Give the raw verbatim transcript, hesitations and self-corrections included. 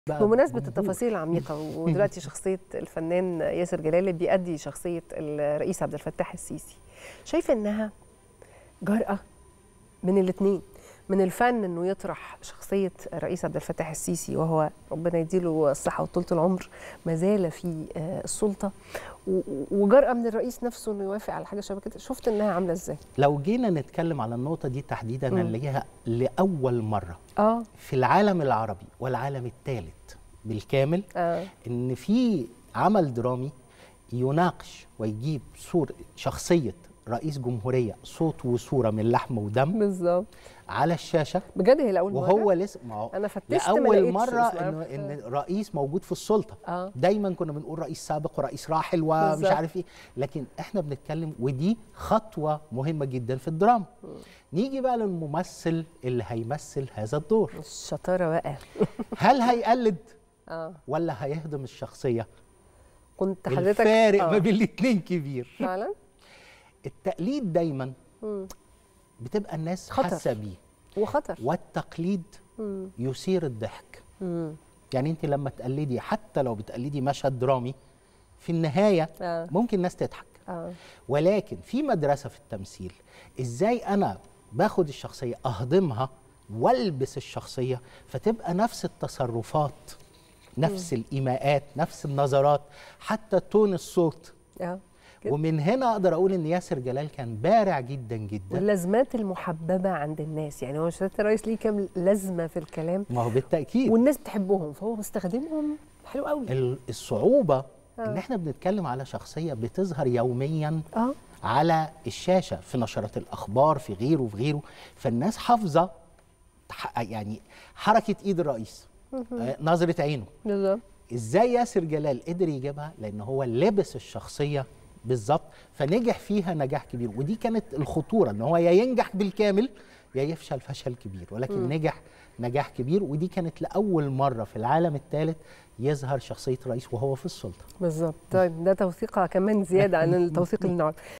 بمناسبة التفاصيل العميقة ودلوقتي شخصية الفنان ياسر جلال اللي بيأدي شخصية الرئيس عبد الفتاح السيسي، شايفة إنها جرأة من الاثنين، من الفن إنه يطرح شخصية الرئيس عبد الفتاح السيسي وهو ربنا يديله الصحة وطولة العمر ما زال في السلطة، وجرأة من الرئيس نفسه إنه يوافق على حاجة شبه كده. شفت إنها عاملة إزاي؟ لو جينا نتكلم على النقطة دي تحديدا نلاقيها لأول مرة آه. في العالم العربي والعالم الثالث بالكامل آه. إن في عمل درامي يناقش ويجيب صورة شخصية رئيس جمهورية صوت وصورة من لحم ودم بالظبط على الشاشة. بجد هي لأول مرة؟ وهو لسه ما هو أنا فتشت لأول مرة إنه إن رئيس موجود في السلطة. آه. دايما كنا بنقول رئيس سابق ورئيس راحل ومش بالزبط. عارف إيه، لكن إحنا بنتكلم ودي خطوة مهمة جدا في الدراما. م. نيجي بقى للممثل اللي هيمثل هذا الدور. الشطارة بقى هل هيقلد؟ آه. ولا هيهضم الشخصية؟ كنت حضرتك الفارق ما بين الاثنين كبير فعلا. التقليد دايما مم. بتبقى الناس خطر. حاسه بيه وخطر، والتقليد مم. يثير الضحك. مم. يعني انت لما تقلدي حتى لو بتقلدي مشهد درامي في النهايه آه. ممكن الناس تضحك. آه. ولكن في مدرسه في التمثيل ازاي انا باخد الشخصيه اهضمها والبس الشخصيه فتبقى نفس التصرفات، نفس الايماءات، نفس النظرات، حتى تون الصوت. اه ومن هنا اقدر اقول ان ياسر جلال كان بارع جدا جدا. واللازمات المحببه عند الناس، يعني هو سياده الرئيس ليه كام لازمه في الكلام، ما هو بالتاكيد والناس بتحبهم فهو مستخدمهم حلو قوي. الصعوبه آه. ان احنا بنتكلم على شخصيه بتظهر يوميا آه. على الشاشه في نشرات الاخبار في غيره في غيره، فالناس حافظه يعني حركه ايد الرئيس، آه نظره عينه بالظبط. ازاي ياسر جلال قدر يجيبها؟ لان هو لبس الشخصيه بالظبط فنجح فيها نجاح كبير. ودي كانت الخطوره ان هو يا ينجح بالكامل يا يفشل فشل كبير، ولكن م. نجح نجاح كبير. ودي كانت لاول مره في العالم الثالث يظهر شخصيه رئيس وهو في السلطه. بالظبط. طيب ده توثيقه كمان زياده عن التوثيق اللي